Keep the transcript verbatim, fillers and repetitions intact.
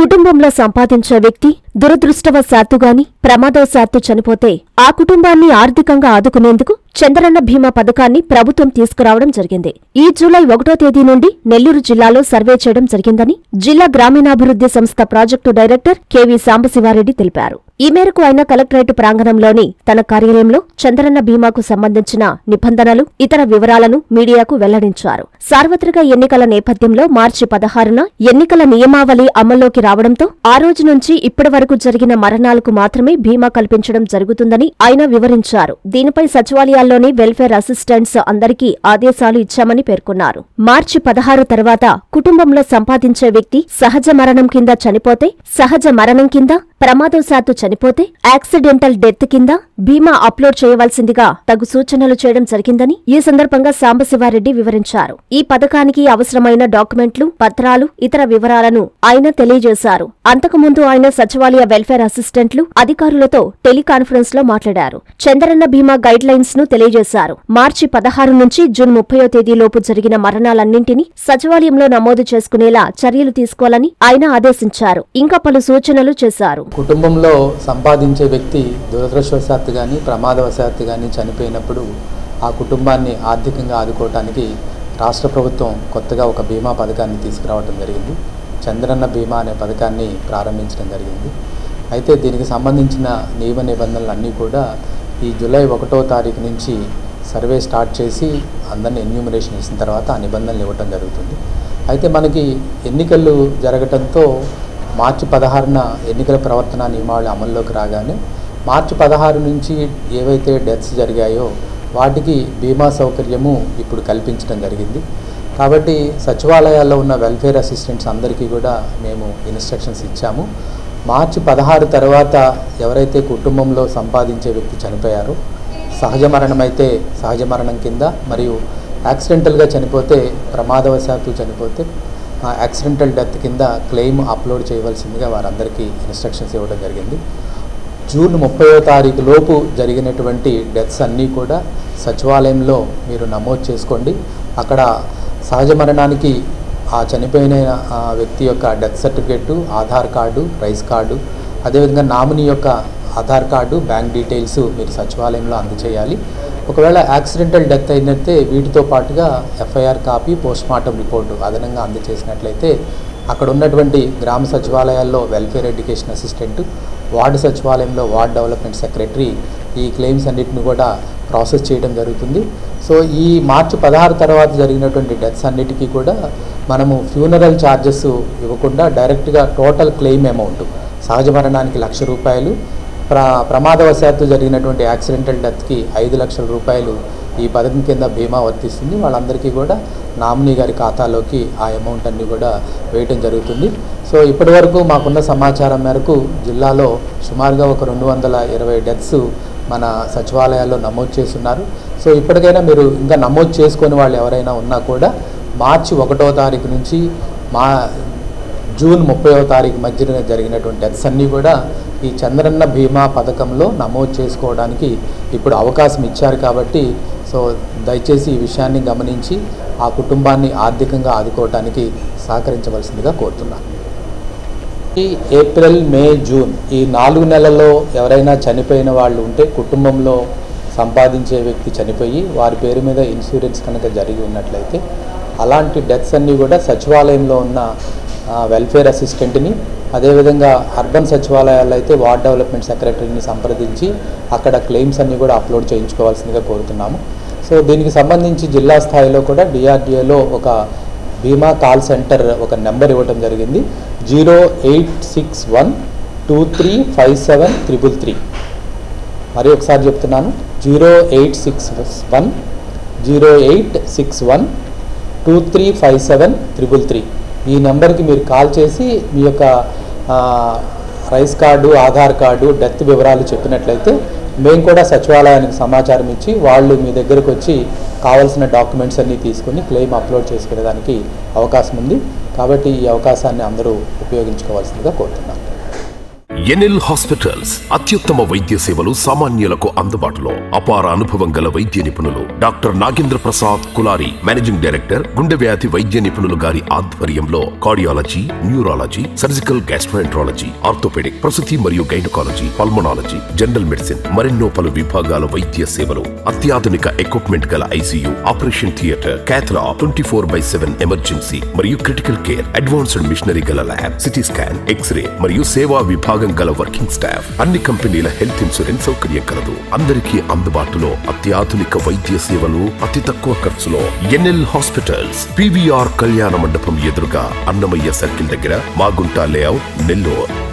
కుటుంబంలో సంపాదించే వ్యక్తి దురదృష్టవశాత్తు గాని ప్రమాదవశాత్తు చనిపోతే ఆ కుటుంబాన్ని ఆర్థికంగా ఆదుకునేందుకు చంద్రన్న బీమా పథకాన్ని ప్రభుత్వం తీసుకురావడం జరిగింది. ఈ జూలై ఒకటో తేదీ నుండి నెల్లూరు జిల్లాలో సర్వే చేయడం జరిగిందని జిల్లా గ్రామీణాభివృద్ధి సంస్థ ప్రాజెక్టు డైరెక్టర్ కెవి సాంబశివారెడ్డి తెలిపారు. ఈ మేరకు ఆయన కలెక్టరేట్ ప్రాంగణంలోని తన కార్యాలయంలో చంద్రన్న బీమాకు సంబంధించిన నిబంధనలు, ఇతర వివరాలను మీడియాకు వెల్లడించారు. సార్వత్రిక ఎన్నికల నేపథ్యంలో మార్చి పదహారున ఎన్నికల నియమావళి అమల్లోకి రావడంతో ఆ రోజు నుంచి ఇప్పటి వరకు జరిగిన మరణాలకు మాత్రమే బీమా కల్పించడం జరుగుతుందని ఆయన వివరించారు. దీనిపై సచివాలయాల్లోని వెల్ఫేర్ అసిస్టెంట్స్ అందరికీ ఆదేశాలు ఇచ్చామని పేర్కొన్నారు. మార్చి పదహారు తర్వాత కుటుంబంలో సంపాదించే వ్యక్తి సహజ మరణం కింద చనిపోతే, సహజ మరణం కింద, ప్రమాదవశాత్తు చనిపోతే యాక్సిడెంటల్ డెత్ కింద బీమా అప్లోడ్ చేయవలసిందిగా తగు సూచనలు చేయడం జరిగిందని ఈ సందర్భంగా సాంబశివారెడ్డి వివరించారు. ఈ పథకానికి అవసరమైన డాక్యుమెంట్లు, పత్రాలు, ఇతర వివరాలను ఆయన తెలియజేశారు. అంతకుముందు ఆయన సచివాలయ వెల్ఫేర్ అసిస్టెంట్లు, అధికారులతో టెలికాన్ఫరెన్స్ లో మాట్లాడారు. చంద్రన్న బీమా గైడ్ లైన్స్ ను తెలియజేశారు. మార్చి పదహారు నుంచి జూన్ ముప్పయో తేదీలోపు జరిగిన మరణాలన్నింటినీ సచివాలయంలో నమోదు చేసుకునేలా చర్యలు తీసుకోవాలని ఆయన ఆదేశించారు. ఇంకా పలు సూచనలు చేశారు. కుటుంబంలో సంపాదించే వ్యక్తి దురదృష్టవశాత్తు కానీ ప్రమాదవశాత్తు కానీ చనిపోయినప్పుడు ఆ కుటుంబాన్ని ఆర్థికంగా ఆదుకోవటానికి రాష్ట్ర ప్రభుత్వం కొత్తగా ఒక బీమా పథకాన్ని తీసుకురావడం జరిగింది. చంద్రన్న బీమా అనే పథకాన్ని ప్రారంభించడం జరిగింది. అయితే దీనికి సంబంధించిన నియమ నిబంధనలు అన్నీ కూడా ఈ జూలై ఒకటో తారీఖు నుంచి సర్వే స్టార్ట్ చేసి అందరినీ ఎన్యూమరేషన్ చేసిన తర్వాత ఆ నిబంధనలు ఇవ్వటం జరుగుతుంది. అయితే మనకి ఎన్నికలు జరగటంతో మార్చి పదహారున ఎన్నికల ప్రవర్తన నియమావళి అమల్లోకి రాగానే మార్చి పదహారు నుంచి ఏవైతే డెత్స్ జరిగాయో వాటికి బీమా సౌకర్యము ఇప్పుడు కల్పించడం జరిగింది. కాబట్టి సచివాలయాల్లో ఉన్న వెల్ఫేర్ అసిస్టెంట్స్ అందరికీ కూడా మేము ఇన్స్ట్రక్షన్స్ ఇచ్చాము. మార్చి పదహారు తర్వాత ఎవరైతే కుటుంబంలో సంపాదించే వ్యక్తి చనిపోయారో, సహజ మరణం అయితే సహజ మరణం కింద, మరియు యాక్సిడెంటల్గా చనిపోతే ప్రమాదవశాత్తు చనిపోతే యాక్సిడెంటల్ డెత్ కింద క్లెయిమ్ అప్లోడ్ చేయవలసిందిగా వారందరికీ ఇన్స్ట్రక్షన్స్ ఇవ్వడం జరిగింది. జూన్ ముప్పయో తారీఖు లోపు జరిగినటువంటి డెత్స్ అన్నీ కూడా సచివాలయంలో మీరు నమోదు చేసుకోండి. అక్కడ సహజ మరణానికి ఆ చనిపోయిన వ్యక్తి యొక్క death certificate, Aadhaar card, rice card, అదేవిధంగా నామినీ యొక్క ఆధార్ కార్డు, బ్యాంక్ డీటెయిల్స్ మీరు సచివాలయంలో అందజేయాలి. ఒకవేళ యాక్సిడెంటల్ డెత్ అయినట్టే వీటితో పాటుగా ఎఫ్ఐఆర్ కాపీ, పోస్ట్మార్టం రిపోర్టు అదనంగా అందజేసినట్లయితే అక్కడ ఉన్నటువంటి గ్రామ సచివాలయాల్లో వెల్ఫేర్ ఎడ్యుకేషన్ అసిస్టెంట్, వార్డు సచివాలయంలో వార్డ్ డెవలప్మెంట్ సెక్రటరీ ఈ క్లెయిమ్స్ అన్నిటిని కూడా ప్రాసెస్ చేయడం జరుగుతుంది. సో ఈ మార్చి పదహారు తర్వాత జరిగినటువంటి డెత్స్ అన్నిటికీ కూడా మనము ఫ్యూనరల్ ఛార్జెస్ ఇవ్వకుండా డైరెక్ట్గా టోటల్ క్లెయిమ్ అమౌంట్, సహజ మరణానికి లక్ష రూపాయలు, ప్ర ప్రమాదవశాత్తు జరిగినటువంటి యాక్సిడెంటల్ డెత్కి ఐదు లక్షల రూపాయలు ఈ పథకం కింద బీమా వర్తిస్తుంది. వాళ్ళందరికీ కూడా నామినీ గారి ఖాతాలోకి ఆ అమౌంట్ అన్నీ కూడా వేయటం జరుగుతుంది. సో ఇప్పటి వరకు మాకున్న సమాచారం మేరకు జిల్లాలో సుమారుగా ఒక రెండు వందల ఇరవై డెత్స్ మన సచివాలయాల్లో నమోదు చేస్తున్నారు. సో ఇప్పటికైనా మీరు ఇంకా నమోదు చేసుకొని వాళ్ళు ఎవరైనా ఉన్నా కూడా మార్చి ఒకటో తారీఖు నుంచి మా జూన్ ముప్పైవ తారీఖు మధ్యన జరిగినటువంటి డెత్స్ అన్నీ కూడా ఈ చంద్రన్న బీమా పథకంలో నమోదు చేసుకోవడానికి ఇప్పుడు అవకాశం ఇచ్చారు. కాబట్టి సో దయచేసి ఈ విషయాన్ని గమనించి ఆ కుటుంబాన్ని ఆర్థికంగా ఆదుకోవడానికి సహకరించవలసిందిగా కోరుతున్నాను. ఈ ఏప్రిల్, మే, జూన్ ఈ నాలుగు నెలల్లో ఎవరైనా చనిపోయిన వాళ్ళు ఉంటే, కుటుంబంలో సంపాదించే వ్యక్తి చనిపోయి వారి పేరు మీద ఇన్సూరెన్స్ కనుక జరిగి ఉన్నట్లయితే అలాంటి డెత్స్ అన్నీ కూడా సచివాలయంలో ఉన్న వెల్ఫేర్ అసిస్టెంట్ని, అదేవిధంగా అర్బన్ సచివాలయాల్లో అయితే వార్డ్ డెవలప్మెంట్ సెక్రటరీని సంప్రదించి అక్కడ క్లెయిమ్స్ అన్నీ కూడా అప్లోడ్ చేయించుకోవాల్సిందిగా కోరుతున్నాము. సో దీనికి సంబంధించి జిల్లా స్థాయిలో కూడా డిఆర్డిఏలో ఒక బీమా కాల్ సెంటర్ ఒక నెంబర్ ఇవ్వడం జరిగింది. Zero eight six one two three five seven triple three మరి ఒకసారి చెప్తున్నాను, zero eight six one zero eight six one two three five seven triple three ఈ నెంబర్కి మీరు కాల్ చేసి మీ యొక్క rice card, Aadhaar card, death వివరాలు చెప్పినట్లయితే మేము కూడా సచివాలయానికి సమాచారం ఇచ్చి వాళ్ళు మీ దగ్గరకు వచ్చి కావాల్సిన డాక్యుమెంట్స్ అన్నీ తీసుకుని క్లెయిమ్ అప్లోడ్ చేసుకునేదానికి అవకాశం ఉంది. కాబట్టి ఈ అవకాశాన్ని అందరూ ఉపయోగించుకోవాల్సిందిగా కోరుతున్నాను. ఎన్ఎల్ హాస్పిటల్స్ అత్యుత్తమ వైద్య సేవలు సామాన్యులకు అందుబాటులో. అపార అనుభవం గల వైద్య నిపుణులు doctor Nagendra Prasad Kulari, managing director, గుండె వ్యాధి వైద్య నిపుణులు గారి ఆధ్వర్యంలో cardiology, neurology, surgical gastroenterology, orthopaedic, ప్రసూతి మరియు గైనకాలజీ, పల్మనాలజీ, జనరల్ మెడిసిన్ మరెన్నో పలు విభాగాల వైద్య సేవలు. అత్యాధునిక ఎక్విప్మెంట్ గల ICU, operation theatre, cath lab, twenty four by seven emergency మరియు క్రిటికల్ కేర్, అడ్వాన్స్డ్ మిషనరీ గల ల్యాబ్, సిటీ స్కాన్, ఎక్స్రే మరియు సేవా విభాగం గల వర్కింగ్ స్టాఫ్. అన్ని కంపెనీల హెల్త్ ఇన్సూరెన్స్ సౌకర్యం కలదు. అందరికీ అందుబాటులో అత్యాధునిక వైద్య సేవలు అతి తక్కువ ఖర్చులో. ఎన్ఎల్ హాస్పిటల్స్, పీవీఆర్ కళ్యాణ మండపం ఎదురుగా, అన్నమయ్య సర్కిల్ దగ్గర, మాగుంట లేఅవుట్, నెల్లూరు.